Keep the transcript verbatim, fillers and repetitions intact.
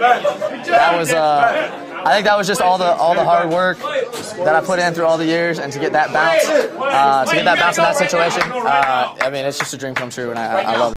that was uh, I think that was just all the all the hard work that I put in through all the years, and to get that bounce, uh, to get that bounce in that situation, uh, I mean, it's just a dream come true, and I, I love it.